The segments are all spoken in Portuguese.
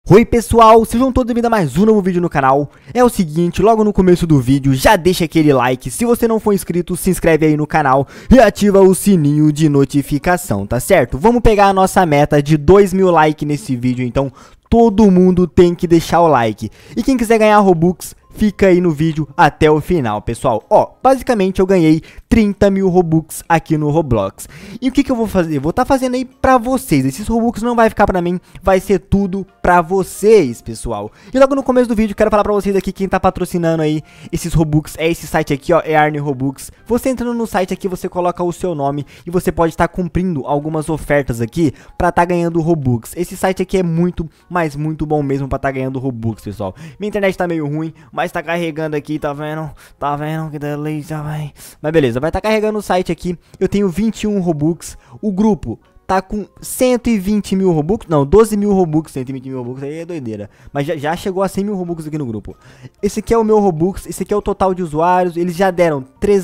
Oi pessoal, sejam todos bem-vindos a mais um novo vídeo no canal. É o seguinte, logo no começo do vídeo já deixa aquele like, se você não for inscrito se inscreve aí no canal e ativa o sininho de notificação, tá certo? Vamos pegar a nossa meta de 2.000 likes nesse vídeo, então todo mundo tem que deixar o like. E quem quiser ganhar Robux, fica aí no vídeo até o final, pessoal. Ó, basicamente eu ganhei 30.000 Robux aqui no Roblox. E o que eu vou fazer? Vou estar fazendo aí pra vocês. Esses Robux não vai ficar pra mim, vai ser tudo pra vocês, pessoal. E logo no começo do vídeo quero falar pra vocês aqui quem tá patrocinando aí esses Robux. É esse site aqui, ó, Earn Robux. Você entrando no site aqui, você coloca o seu nome e você pode estar cumprindo algumas ofertas aqui pra estar ganhando Robux. Esse site aqui é muito, mas muito bom mesmo pra estar ganhando Robux, pessoal. Minha internet tá meio ruim, mas tá carregando aqui, tá vendo? Tá vendo que delícia, vai. Mas beleza, vai estar carregando o site aqui. Eu tenho 21 Robux. O grupo tá com 120.000 Robux, não, 12.000 Robux, 120.000 Robux, aí é doideira. Mas já chegou a 100.000 Robux aqui no grupo. Esse aqui é o meu Robux, esse aqui é o total de usuários, eles já deram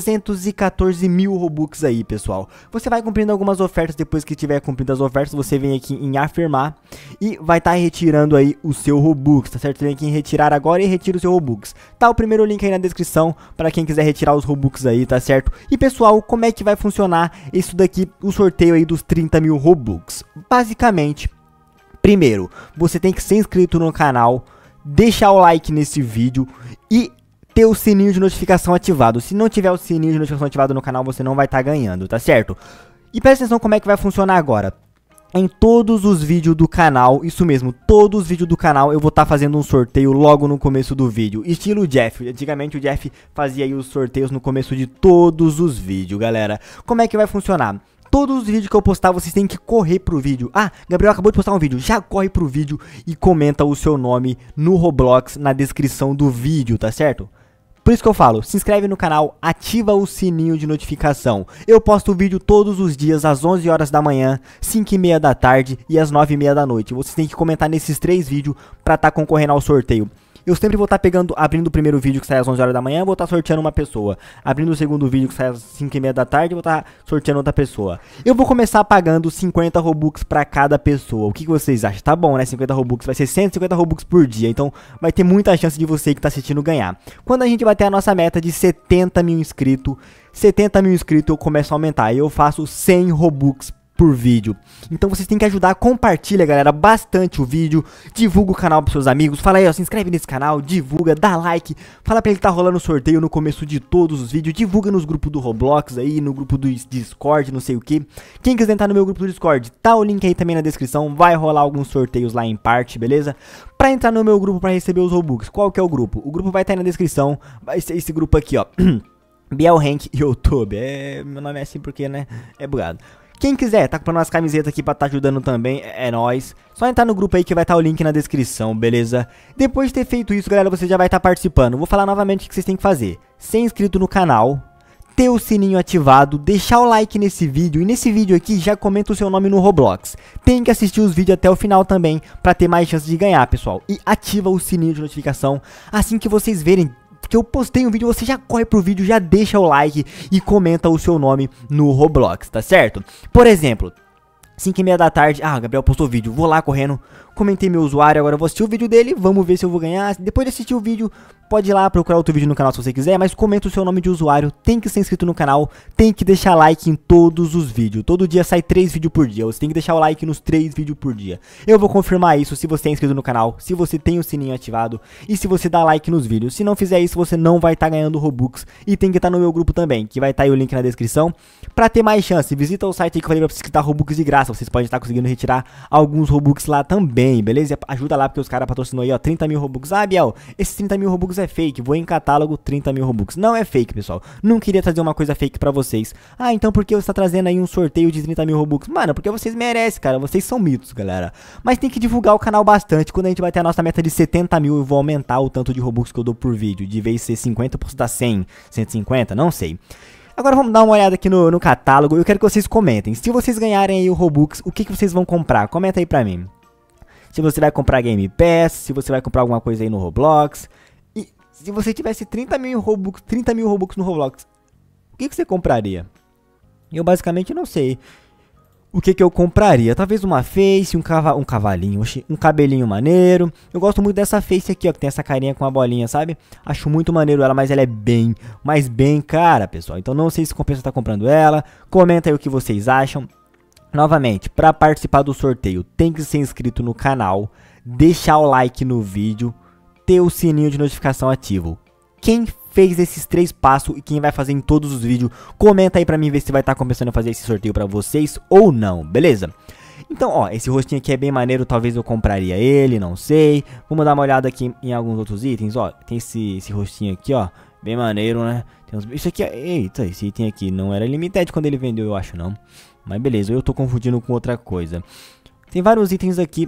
314.000 Robux aí, pessoal. Você vai cumprindo algumas ofertas, depois que tiver cumprido as ofertas, você vem aqui em afirmar e vai estar retirando aí o seu Robux, tá certo? Você vem aqui em retirar agora e retira o seu Robux. Tá o primeiro link aí na descrição, para quem quiser retirar os Robux aí, tá certo? E pessoal, como é que vai funcionar isso daqui, o sorteio aí dos 30.000 Robux? Basicamente, primeiro, você tem que ser inscrito no canal, deixar o like nesse vídeo e ter o sininho de notificação ativado. Se não tiver o sininho de notificação ativado no canal, você não vai estar ganhando, tá certo? E presta atenção como é que vai funcionar agora. Em todos os vídeos do canal, isso mesmo, todos os vídeos do canal eu vou estar fazendo um sorteio logo no começo do vídeo. Estilo Jeff, antigamente o Jeff fazia aí os sorteios no começo de todos os vídeos, galera. Como é que vai funcionar? Todos os vídeos que eu postar, vocês têm que correr pro vídeo. Ah, Gabriel acabou de postar um vídeo. Já corre pro vídeo e comenta o seu nome no Roblox, na descrição do vídeo, tá certo? Por isso que eu falo, se inscreve no canal, ativa o sininho de notificação. Eu posto vídeo todos os dias, às 11 horas da manhã, 5h30 da tarde e às 9h30 da noite. Vocês têm que comentar nesses 3 vídeos pra estar concorrendo ao sorteio. Eu sempre vou estar abrindo o primeiro vídeo que sai às 11 horas da manhã, vou estar sorteando uma pessoa. Abrindo o segundo vídeo que sai às 5h30 da tarde, vou estar sorteando outra pessoa. Eu vou começar pagando 50 Robux pra cada pessoa. O que vocês acham? Tá bom, né? 50 Robux, vai ser 150 Robux por dia. Então vai ter muita chance de você que tá assistindo ganhar. Quando a gente bater a nossa meta de 70.000 inscritos, 70.000 inscritos eu começo a aumentar. E eu faço 100 Robux por vídeo. Então vocês têm que ajudar, compartilha, galera, bastante o vídeo, divulga o canal pros seus amigos, fala aí, ó, se inscreve nesse canal, divulga, dá like, fala pra ele que tá rolando sorteio no começo de todos os vídeos, divulga nos grupos do Roblox aí, no grupo do Discord, não sei o que. Quem quiser entrar no meu grupo do Discord, tá o link aí também na descrição, vai rolar alguns sorteios lá em parte, beleza? Pra entrar no meu grupo pra receber os Robux, qual que é o grupo? O grupo vai estar aí na descrição, vai ser esse grupo aqui, ó, Biel Rank YouTube, meu nome é assim porque, né, é bugado. Quem quiser, tá comprando umas camisetas aqui pra tá ajudando também, é nóis. Só entrar no grupo aí que vai estar o link na descrição, beleza? Depois de ter feito isso, galera, você já vai estar participando. Vou falar novamente o que vocês têm que fazer. Ser inscrito no canal, ter o sininho ativado, deixar o like nesse vídeo. E nesse vídeo aqui já comenta o seu nome no Roblox. Tem que assistir os vídeos até o final também, pra ter mais chance de ganhar, pessoal. E ativa o sininho de notificação, assim que vocês verem que eu postei um vídeo, você já corre pro vídeo, já deixa o like e comenta o seu nome no Roblox, tá certo? Por exemplo, 5h30 da tarde, o Gabriel postou vídeo, vou lá correndo, comentei meu usuário, agora eu vou assistir o vídeo dele, vamos ver se eu vou ganhar. Depois de assistir o vídeo, pode ir lá procurar outro vídeo no canal se você quiser, mas comenta o seu nome de usuário, tem que ser inscrito no canal, tem que deixar like em todos os vídeos. Todo dia sai 3 vídeos por dia, você tem que deixar o like nos 3 vídeos por dia. Eu vou confirmar isso se você é inscrito no canal, se você tem o sininho ativado e se você dá like nos vídeos. Se não fizer isso, você não vai estar ganhando Robux e tem que estar no meu grupo também, que vai estar aí o link na descrição. Pra ter mais chance, visita o site aí que eu falei pra vocês que tá Robux de graça, vocês podem estar conseguindo retirar alguns Robux lá também, beleza? Ajuda lá porque os caras patrocinou aí, ó, 30.000 Robux. Ah, Biel, esses 30.000 Robux é fake, vou em catálogo 30.000 Robux. Não é fake, pessoal, não queria trazer uma coisa fake pra vocês. Ah, então por que você tá trazendo aí um sorteio de 30.000 Robux? Mano, porque vocês merecem, cara, vocês são mitos, galera. Mas tem que divulgar o canal bastante, quando a gente vai ter a nossa meta de 70.000, eu vou aumentar o tanto de Robux que eu dou por vídeo. De vez ser 50, eu posso dar 100, 150, não sei. Agora vamos dar uma olhada aqui no catálogo. Eu quero que vocês comentem. Se vocês ganharem aí o Robux, o que vocês vão comprar? Comenta aí pra mim. Se você vai comprar Game Pass, se você vai comprar alguma coisa aí no Roblox. E se você tivesse 30.000 Robux no Roblox, o que você compraria? Eu basicamente não sei. o que eu compraria? Talvez uma face, um cavalinho, um cabelinho maneiro. Eu gosto muito dessa face aqui, ó, que tem essa carinha com a bolinha, sabe? Acho muito maneiro ela, mas ela é bem, mas bem cara, pessoal. Então não sei se compensa estar comprando ela. Comenta aí o que vocês acham. Novamente, para participar do sorteio, tem que ser inscrito no canal, deixar o like no vídeo, ter o sininho de notificação ativo. Quem fez esses 3 passos e quem vai fazer em todos os vídeos, comenta aí pra mim ver se vai estar começando a fazer esse sorteio pra vocês ou não, beleza? Então, ó, esse rostinho aqui é bem maneiro, talvez eu compraria ele, não sei. Vamos dar uma olhada aqui em alguns outros itens, ó. Tem esse rostinho aqui, ó, bem maneiro, né? Tem uns... Isso aqui, eita, esse item aqui não era limited quando ele vendeu, eu acho, não. Mas beleza, eu tô confundindo com outra coisa. Tem vários itens aqui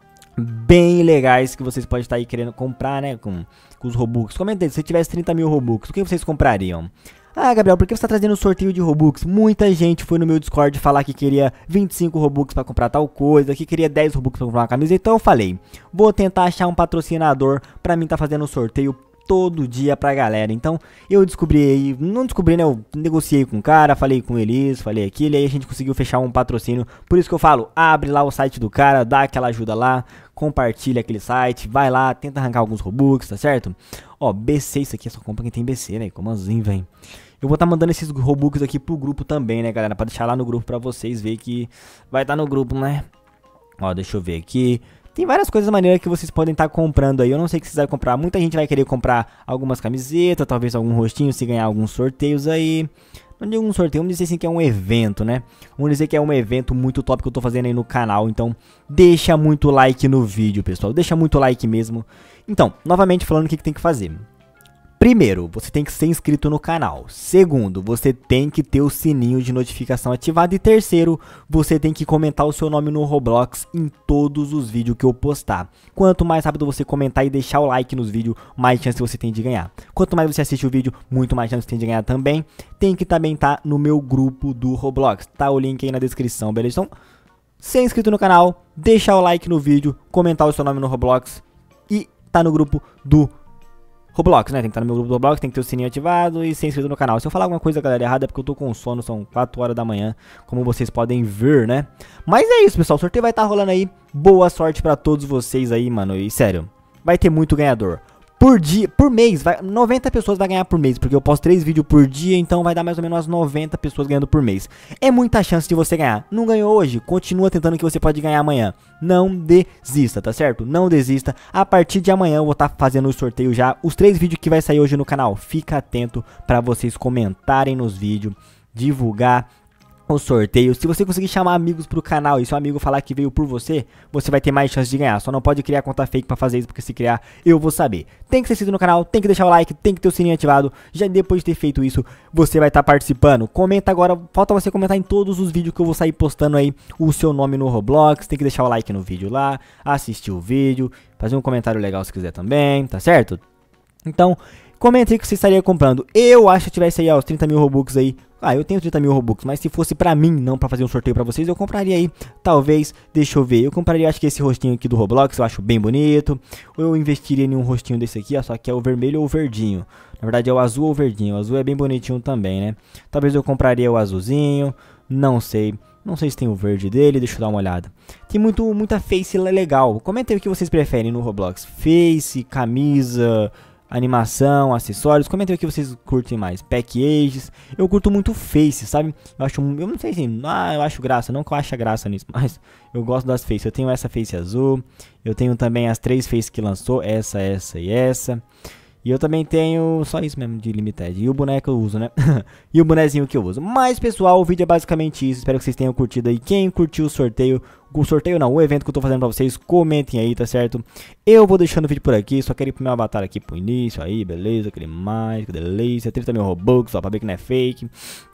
bem legais que vocês podem estar aí querendo comprar, né, com os Robux. Comenta aí, se tivesse 30 mil Robux, o que vocês comprariam? Ah, Gabriel, por que você está trazendo sorteio de Robux? Muita gente foi no meu Discord falar que queria 25 Robux para comprar tal coisa, que queria 10 Robux para comprar uma camisa. Então eu falei, vou tentar achar um patrocinador para mim estar fazendo um sorteio todo dia pra galera. Então eu descobri aí, não descobri, né, eu negociei com o cara, falei com ele isso, falei aquilo, e aí a gente conseguiu fechar um patrocínio. Por isso que eu falo, abre lá o site do cara, dá aquela ajuda lá, compartilha aquele site, vai lá, tenta arrancar alguns Robux, tá certo? Ó, BC, isso aqui é só compra quem tem BC, né, como assim, velho? Eu vou estar mandando esses Robux aqui pro grupo também, né, galera, pra deixar lá no grupo pra vocês ver que vai estar no grupo, né? Ó, deixa eu ver aqui. Tem várias coisas maneiras que vocês podem estar comprando aí. Eu não sei o que vocês vão comprar. Muita gente vai querer comprar algumas camisetas, talvez algum rostinho se ganhar alguns sorteios aí. Não digo um sorteio, vamos dizer assim que é um evento, né? Vamos dizer que é um evento muito top que eu tô fazendo aí no canal. Então, deixa muito like no vídeo, pessoal. Deixa muito like mesmo. Então, novamente falando o que tem que fazer. Primeiro, você tem que ser inscrito no canal. Segundo, você tem que ter o sininho de notificação ativado. E terceiro, você tem que comentar o seu nome no Roblox em todos os vídeos que eu postar. Quanto mais rápido você comentar e deixar o like nos vídeos, mais chance você tem de ganhar. Quanto mais você assiste o vídeo, muito mais chance você tem de ganhar também. Tem que também estar no meu grupo do Roblox. Tá o link aí na descrição, beleza? Então, ser inscrito no canal, deixar o like no vídeo, comentar o seu nome no Roblox e tá no grupo do Roblox, né? Tem que estar no meu grupo do Roblox, tem que ter o sininho ativado e ser inscrito no canal. Se eu falar alguma coisa, galera, errada é porque eu tô com sono, são 4 horas da manhã, como vocês podem ver, né? Mas é isso, pessoal, o sorteio vai estar rolando aí. Boa sorte pra todos vocês aí, mano, e sério, vai ter muito ganhador. Por dia, por mês, 90 pessoas vai ganhar por mês, porque eu posto 3 vídeos por dia, então vai dar mais ou menos umas 90 pessoas ganhando por mês. É muita chance de você ganhar. Não ganhou hoje? Continua tentando que você pode ganhar amanhã. Não desista, tá certo? Não desista. A partir de amanhã eu vou estar fazendo o sorteio já. Os 3 vídeos que vai sair hoje no canal. Fica atento para vocês comentarem nos vídeos, divulgar o sorteio. Se você conseguir chamar amigos pro canal e seu amigo falar que veio por você, você vai ter mais chance de ganhar. Só não pode criar conta fake pra fazer isso, porque se criar, eu vou saber. Tem que ser inscrito no canal, tem que deixar o like, tem que ter o sininho ativado. Já depois de ter feito isso, você vai estar participando. Comenta agora, falta você comentar em todos os vídeos que eu vou sair postando aí o seu nome no Roblox. Tem que deixar o like no vídeo lá, assistir o vídeo, fazer um comentário legal se quiser também, tá certo? Então, comente aí que você estaria comprando. Eu acho que tivesse aí, ó, os 30 mil Robux aí. Ah, eu tenho 30 mil Robux, mas se fosse pra mim, não pra fazer um sorteio pra vocês, eu compraria aí, talvez, deixa eu ver, eu compraria, acho que esse rostinho aqui do Roblox, eu acho bem bonito. Ou eu investiria em um rostinho desse aqui, ó, só que é o vermelho ou o verdinho. Na verdade é o azul ou o verdinho, o azul é bem bonitinho também, né? Talvez eu compraria o azulzinho, não sei. Não sei se tem o verde dele, deixa eu dar uma olhada. Tem muita face legal. Comenta aí o que vocês preferem no Roblox. Face, camisa, animação, acessórios. Comenta aí o que vocês curtem mais. Packages. Eu curto muito face, sabe? Eu não sei se... eu acho graça. Não que eu ache graça nisso, mas eu gosto das faces. Eu tenho essa face azul. Eu tenho também as 3 faces que lançou. Essa e essa. E eu também tenho só isso mesmo de limited. E o boneco eu uso, né? E o bonezinho que eu uso. Mas, pessoal, o vídeo é basicamente isso. Espero que vocês tenham curtido aí. Quem curtiu o sorteio... O sorteio não, o evento que eu tô fazendo pra vocês, comentem aí, tá certo? Eu vou deixando o vídeo por aqui. Só quero ir pro meu avatar aqui pro início. Aí, beleza, aquele mais, que delícia. 30 mil Robux, ó, pra ver que não é fake.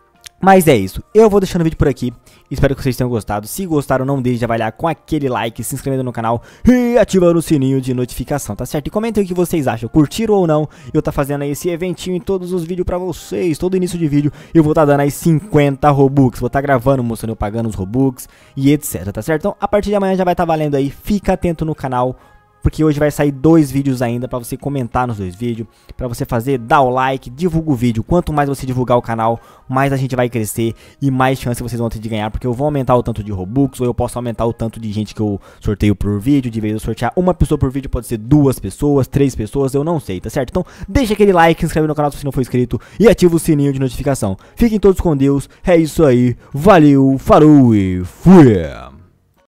Mas é isso, eu vou deixando o vídeo por aqui, espero que vocês tenham gostado. Se gostaram, não deixe de avaliar com aquele like, se inscrevendo no canal e ativando o sininho de notificação, tá certo? E comentem o que vocês acham, curtiram ou não. Eu tá fazendo aí esse eventinho em todos os vídeos pra vocês, todo início de vídeo eu vou tá dando aí 50 Robux. Vou tá gravando, mostrando eu pagando os Robux e etc, tá certo? Então a partir de amanhã já vai tá valendo aí, fica atento no canal. porque hoje vai sair 2 vídeos ainda pra você comentar nos 2 vídeos, pra você dar o like, divulga o vídeo. Quanto mais você divulgar o canal, mais a gente vai crescer e mais chance vocês vão ter de ganhar, porque eu vou aumentar o tanto de Robux, ou eu posso aumentar o tanto de gente que eu sorteio por vídeo. De vez eu sortear uma pessoa por vídeo, pode ser 2 pessoas, 3 pessoas, eu não sei, tá certo? Então deixa aquele like, se inscreve no canal se você não for inscrito e ativa o sininho de notificação. Fiquem todos com Deus, é isso aí, valeu, falou e fui!